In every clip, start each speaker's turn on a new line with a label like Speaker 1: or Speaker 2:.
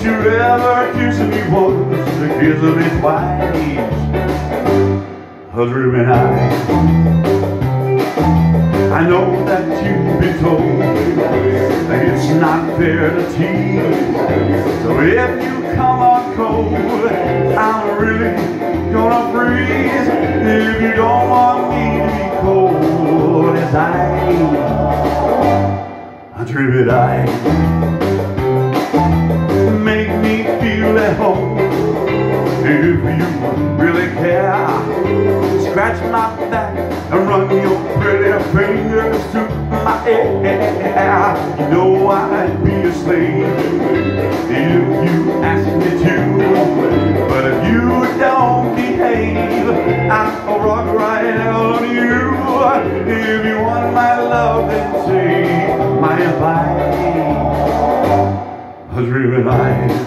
Speaker 1: you ever kiss me once, kiss me twice, a dreaming eye. I know that you've been told that it's not fair to tease. So if you come on cold, I'm really gonna freeze. If you don't want me to be cold as ice, a dreaming eye. Make me feel at home if you really care. Scratch my back and run your pretty fingers through my hair. You know I'd be a slave if you asked me to, but if you don't behave, I'll rock right out on you. If you want my love, then take my advice, a dreaming eyes.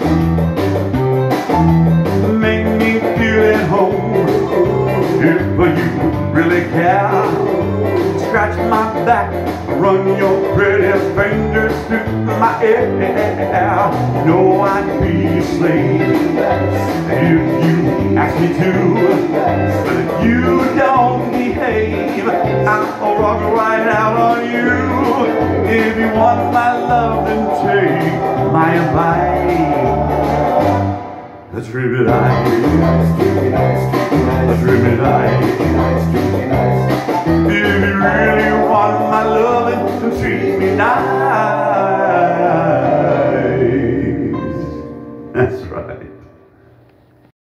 Speaker 1: Make me feel at home if you really care. Scratch my back, run your pretty fingers through my hair. No, I'd be a slave if you ask me to, but if you don't behave, I'll rock right out on you. If you want my love, then take my advice, a dreaming eye, a dreaming eye. If you really want my loving, then treat me nice. That's right.